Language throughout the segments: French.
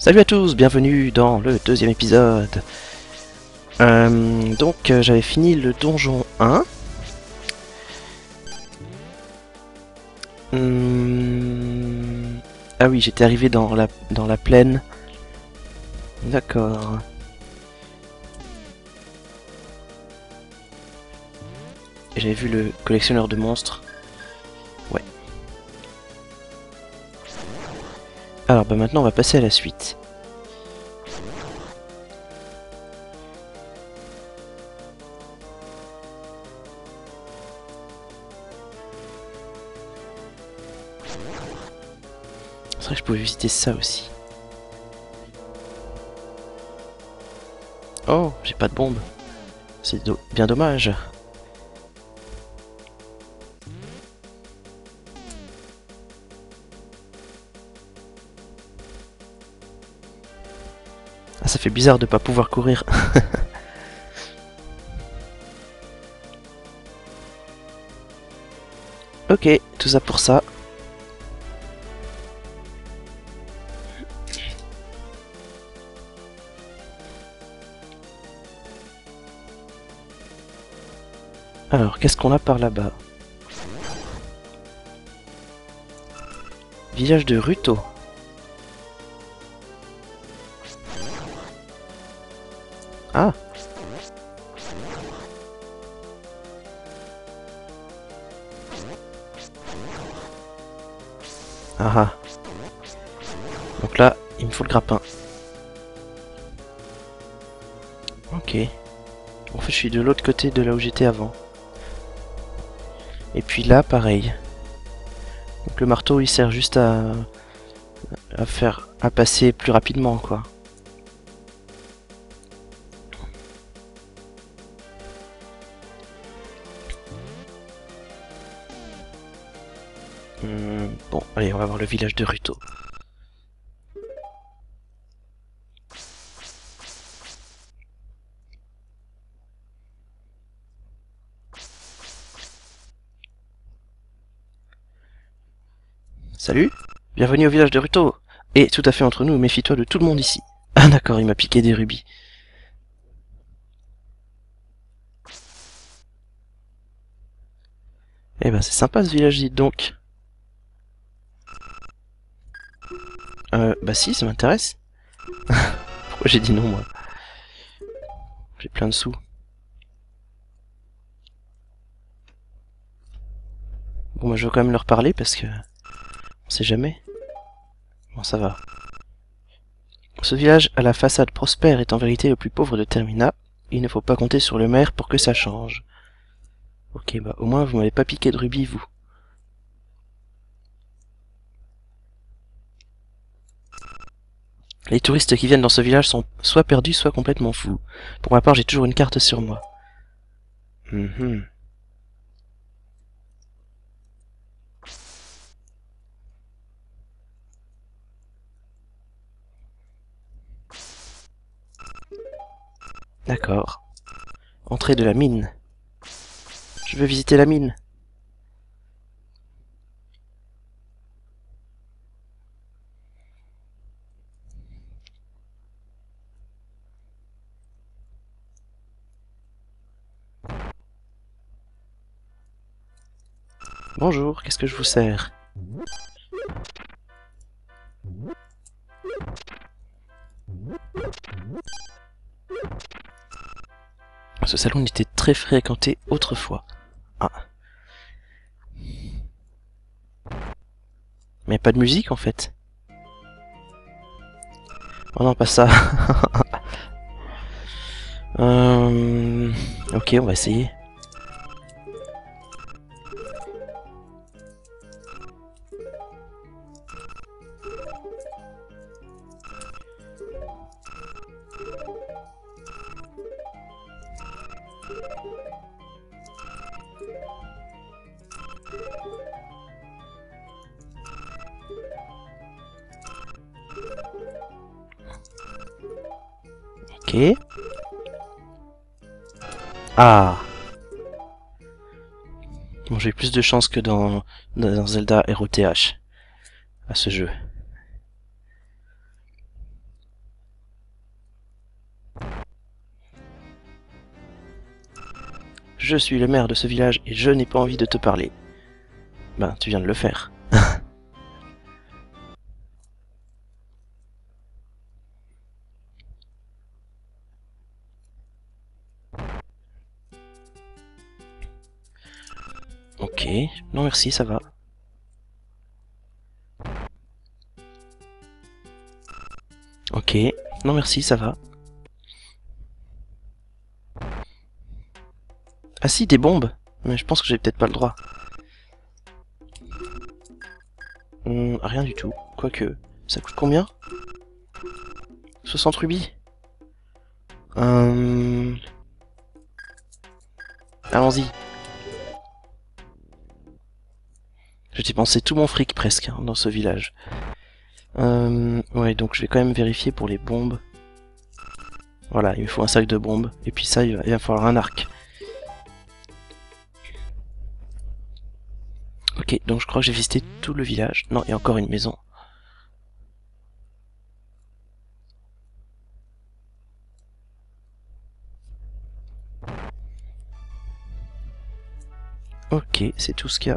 Salut à tous, bienvenue dans le deuxième épisode. J'avais fini le donjon 1. Ah oui, j'étais arrivé dans la plaine. D'accord. J'avais vu le collectionneur de monstres. Ouais. Alors bah maintenant on va passer à la suite. C'est vrai que je pouvais visiter ça aussi. Oh, j'ai pas de bombe. C'est bien dommage. Ah, ça fait bizarre de pas pouvoir courir. Ok, tout ça pour ça. Alors, qu'est-ce qu'on a par là-bas? Village de Ruto. Ah! Ah ah. Donc là, il me faut le grappin. Ok. En fait, je suis de l'autre côté de là où j'étais avant. Et puis là, pareil. Donc le marteau, il sert juste à passer plus rapidement, quoi. Bon, allez, on va voir le village de Ruto. Salut, bienvenue au village de Ruto. Et tout à fait entre nous, méfie-toi de tout le monde ici. Ah d'accord, il m'a piqué des rubis. Eh ben c'est sympa ce village, dites donc. Bah si, ça m'intéresse. Pourquoi j'ai dit non, moi? J'ai plein de sous. Bon, moi je vais quand même leur parler parce que... On sait jamais. Bon, ça va. Ce village à la façade prospère est en vérité le plus pauvre de Termina. Il ne faut pas compter sur le maire pour que ça change. Ok, bah au moins vous m'avez pas piqué de rubis, vous. Les touristes qui viennent dans ce village sont soit perdus, soit complètement fous. Pour ma part, j'ai toujours une carte sur moi. Mhm. D'accord. Entrée de la mine. Je veux visiter la mine. Bonjour, qu'est-ce que je vous sers? Ce salon était très fréquenté autrefois. Ah. Mais pas de musique en fait. Oh non, pas ça. Ok, on va essayer. Ok. Ah. Bon, j'ai eu plus de chance que dans Zelda ROTH à ce jeu. Je suis le maire de ce village et je n'ai pas envie de te parler. Ben, tu viens de le faire. Ok, non merci, ça va. Ok, non merci, ça va. Ah si, des bombes. Mais je pense que j'ai peut-être pas le droit. Rien du tout. Quoique, ça coûte combien? 60 rubis. Allons-y. J'ai dépensé tout mon fric presque hein, dans ce village. Ouais, donc je vais quand même vérifier pour les bombes. Voilà, il me faut un sac de bombes. Et puis ça, il va falloir un arc. Ok, donc je crois que j'ai visité tout le village. Non, il y a encore une maison. Ok, c'est tout ce qu'il y a.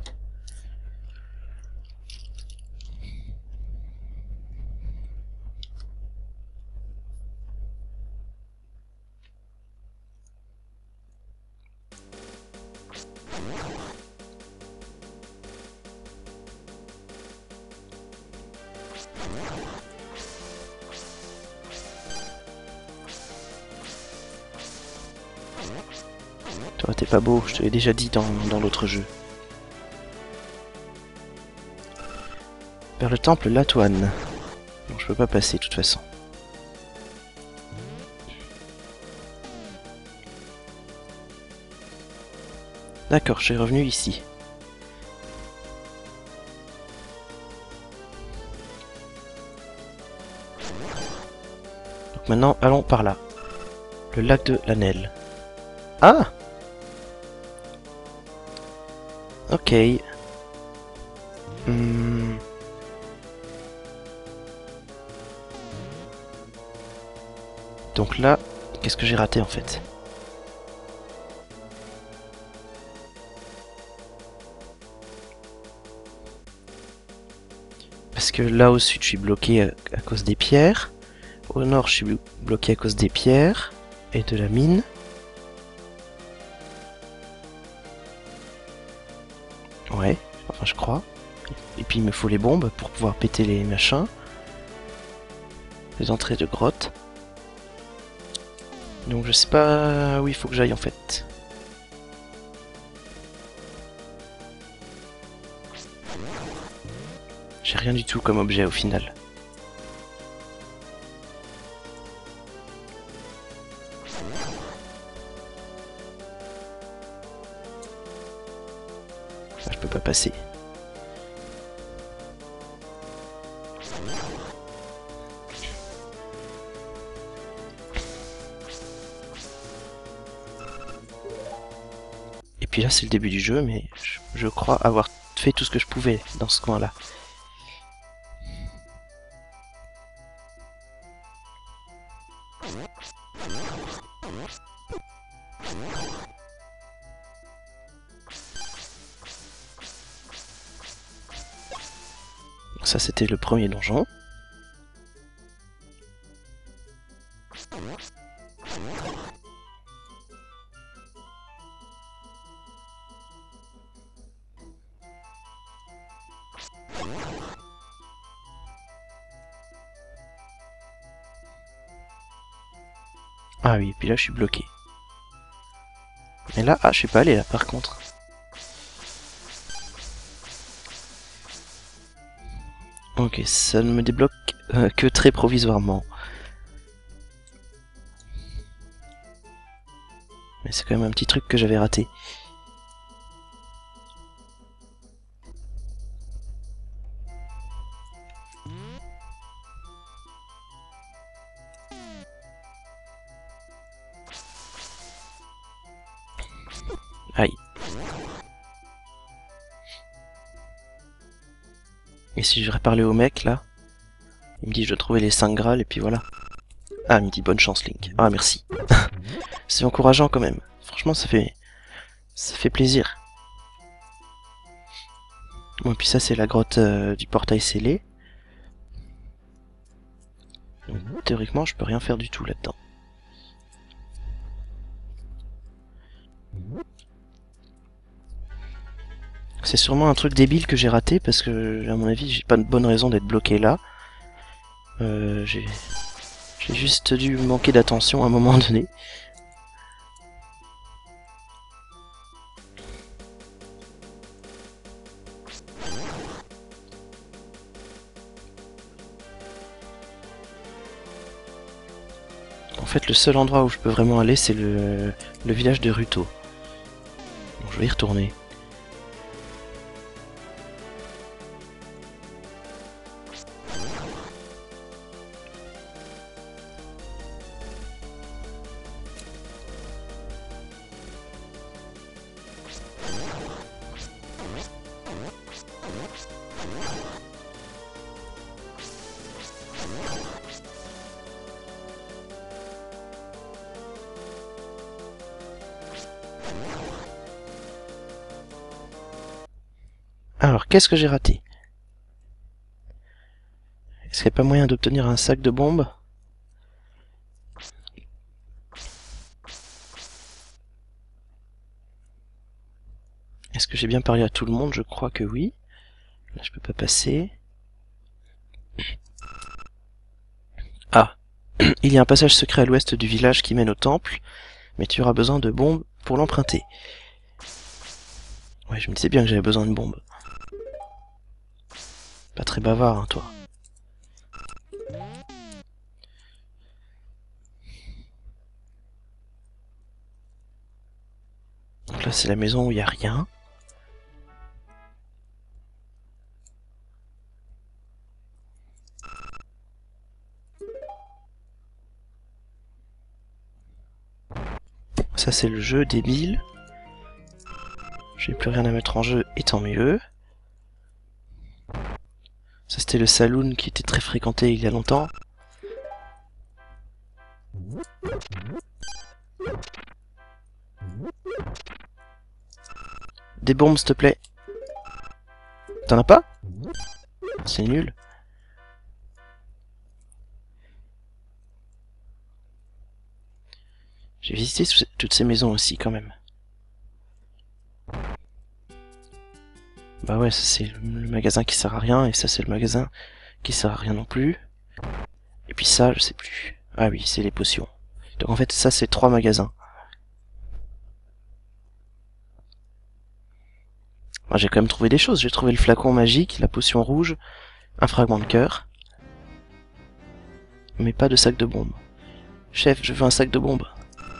Toi, t'es pas beau, je te l'ai déjà dit dans l'autre jeu. Vers le temple Latuan. Donc je peux pas passer de toute façon. D'accord, je suis revenu ici. Donc maintenant, allons par là. Le lac de Lanel. Ah! Ok. Donc là, qu'est-ce que j'ai raté en fait? Parce que là au sud je suis bloqué à cause des pierres. Au nord je suis bloqué à cause des pierres et de la mine. Ouais, enfin je crois. Et puis il me faut les bombes pour pouvoir péter les machins. Les entrées de grottes. Donc je sais pas où il faut que j'aille en fait. J'ai rien du tout comme objet au final. Là, je peux pas passer. Et puis là c'est le début du jeu, mais je crois avoir fait tout ce que je pouvais dans ce coin là. Donc ça c'était le premier donjon. Ah oui, et puis là je suis bloqué. Mais là, ah je suis pas allé là par contre. Ok, ça ne me débloque que très provisoirement. Mais c'est quand même un petit truc que j'avais raté. Aïe. Et si je parler au mec là, il me dit je dois trouver les 5 Graals et puis voilà. Ah, il me dit bonne chance Link. Ah merci. C'est encourageant quand même. Franchement ça fait Ça fait plaisir. Bon, et puis ça, c'est la grotte du portail scellé. Donc, théoriquement, je peux rien faire du tout là-dedans. C'est sûrement un truc débile que j'ai raté parce que, à mon avis, j'ai pas de bonne raison d'être bloqué là. J'ai juste dû manquer d'attention à un moment donné. En fait, le seul endroit où je peux vraiment aller, c'est le village de Ruto. Donc je vais y retourner. Alors, qu'est-ce que j'ai raté? Est-ce qu'il n'y a pas moyen d'obtenir un sac de bombes? Est-ce que j'ai bien parlé à tout le monde? Je crois que oui. Là, je peux pas passer. Ah, il y a un passage secret à l'ouest du village qui mène au temple, mais tu auras besoin de bombes pour l'emprunter. Ouais, je me disais bien que j'avais besoin de bombes. Pas très bavard, hein, toi. Donc là, c'est la maison où il n'y a rien. Ça, c'est le jeu débile. J'ai plus rien à mettre en jeu, et tant mieux. Ça, c'était le saloon qui était très fréquenté il y a longtemps. Des bombes, s'il te plaît. T'en as pas? C'est nul. J'ai visité toutes ces maisons aussi, quand même. Bah ouais, ça c'est le magasin qui sert à rien, et ça c'est le magasin qui sert à rien non plus. Et puis ça, je sais plus. Ah oui, c'est les potions. Donc en fait, ça c'est 3 magasins. Moi j'ai quand même trouvé des choses. J'ai trouvé le flacon magique, la potion rouge, un fragment de cœur. Mais pas de sac de bombes. Chef, je veux un sac de bombes.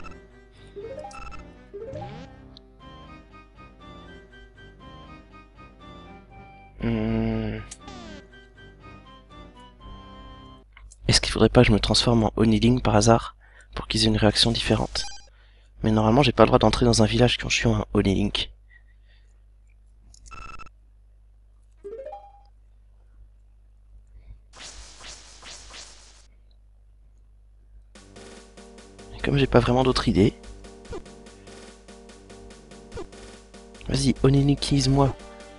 Est-ce qu'il faudrait pas que je me transforme en Oniling par hasard pour qu'ils aient une réaction différente? Mais normalement j'ai pas le droit d'entrer dans un village quand je suis un Onilink. Et comme j'ai pas vraiment d'autres idées... Vas-y, Onilinkise-moi.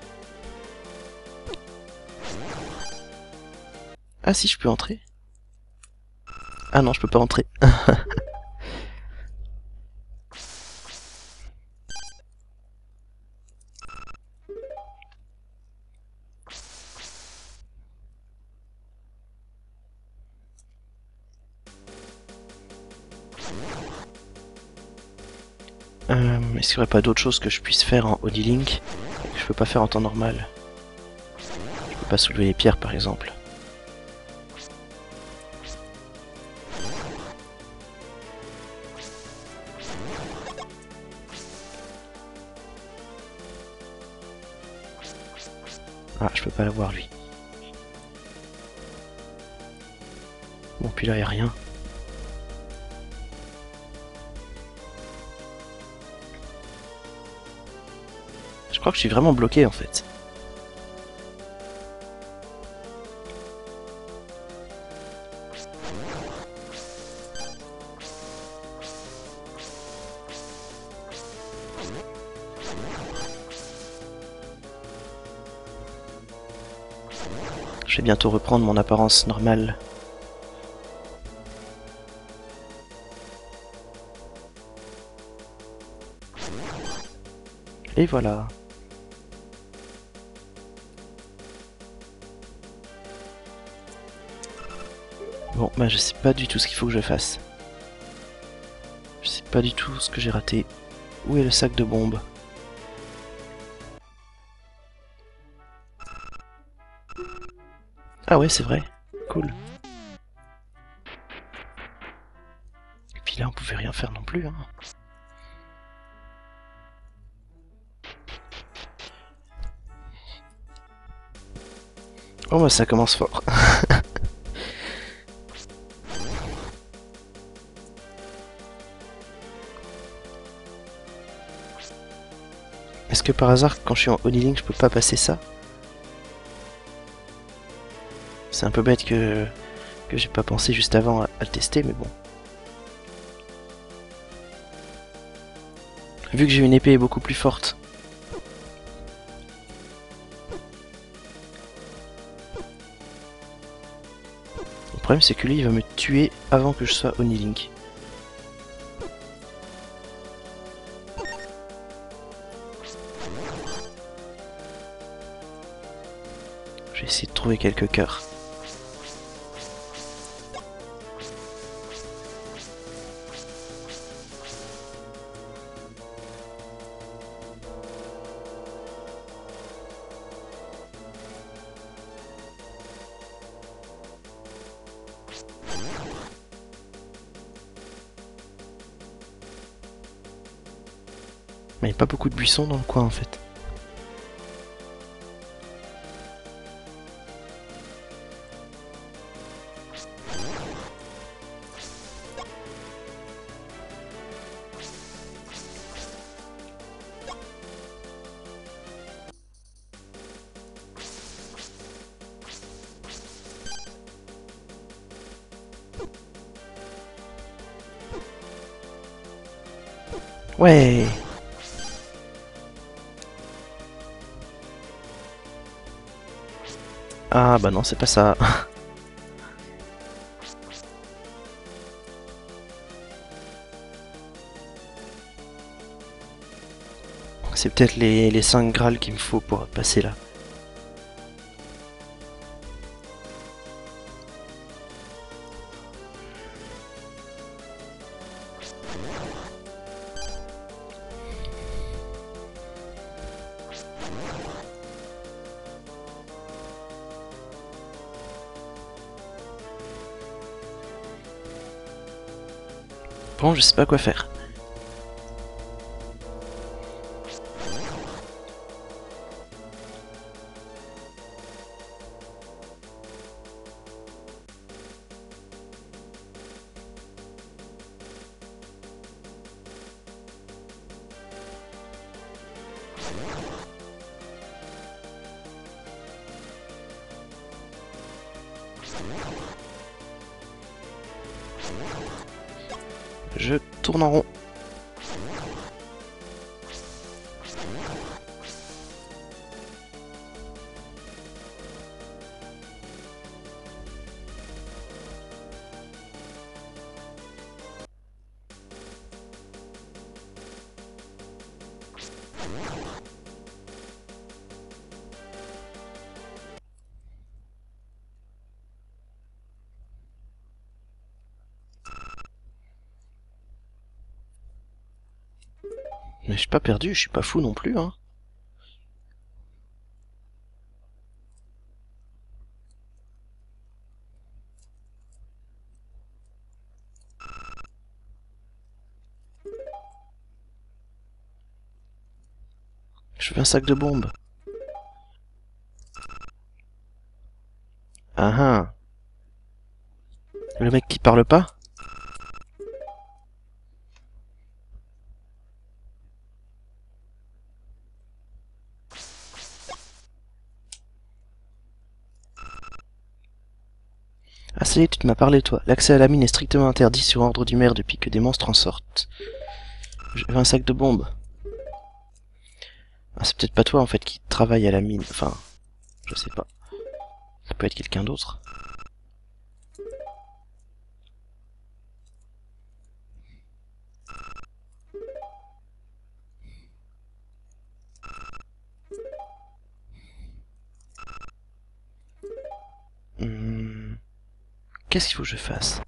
Ah si, je peux entrer. Ah non, je peux pas entrer. Est-ce qu'il n'y aurait pas d'autre chose que je puisse faire en Onilink et que je peux pas faire en temps normal? Je peux pas soulever les pierres par exemple. Ah, je peux pas l'avoir lui. Bon, puis là y a rien. Je crois que je suis vraiment bloqué en fait. vais bientôt reprendre mon apparence normale. Et voilà. Bon, bah je sais pas du tout ce qu'il faut que je fasse. Je sais pas du tout ce que j'ai raté. Où est le sac de bombes? Ah ouais, c'est vrai. Cool. Et puis là, on pouvait rien faire non plus, hein. Oh bah ça commence fort. Est-ce que par hasard, quand je suis en Honey je peux pas passer ça? C'est un peu bête que j'ai pas pensé juste avant à le tester, mais bon. Vu que j'ai une épée beaucoup plus forte. Le problème c'est que lui il va me tuer avant que je sois Honey Link. Je vais essayer de trouver quelques cœurs. Mais il n'y a pas beaucoup de buissons dans le coin en fait. Ouais. Ah bah non, c'est pas ça. C'est peut-être les 5 Graals qu'il me faut pour passer là. Bon, je sais pas quoi faire. Je tourne en rond. Mais je suis pas perdu, je suis pas fou non plus, hein. Je veux un sac de bombes. Ah ah. Le mec qui parle pas? Ah ça y est, tu m'as parlé toi. L'accès à la mine est strictement interdit sur ordre du maire depuis que des monstres en sortent. Je veux un sac de bombes. Ah, c'est peut-être pas toi en fait qui travaille à la mine. Enfin, je sais pas. Ça peut être quelqu'un d'autre. Qu'est-ce qu'il faut que je fasse?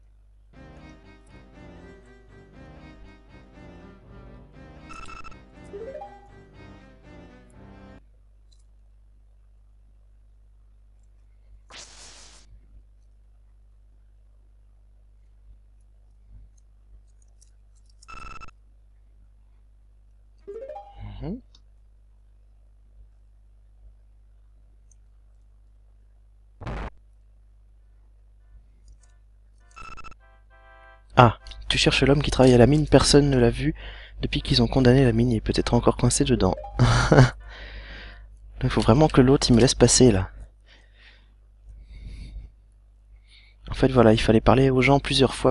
Ah, tu cherches l'homme qui travaille à la mine, personne ne l'a vu depuis qu'ils ont condamné la mine, il est peut-être encore coincé dedans. Il faut vraiment que l'autre il me laisse passer là. En fait voilà, il fallait parler aux gens plusieurs fois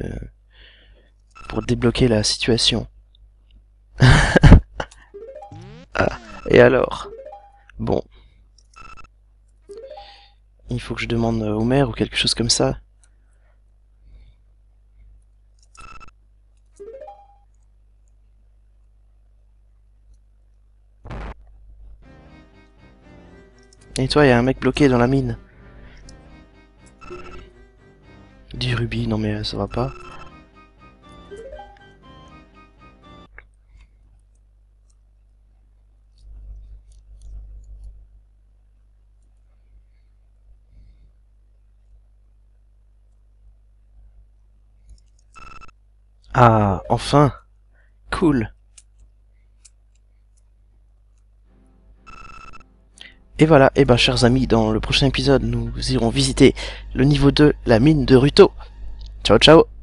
pour débloquer la situation. Ah, et alors? Bon. Il faut que je demande au maire ou quelque chose comme ça. Et toi, il y a un mec bloqué dans la mine. 10 rubis, non mais ça va pas. Ah, enfin. Cool. Et voilà, et ben chers amis, dans le prochain épisode, nous irons visiter le niveau 2, la mine de Ruto. Ciao ciao.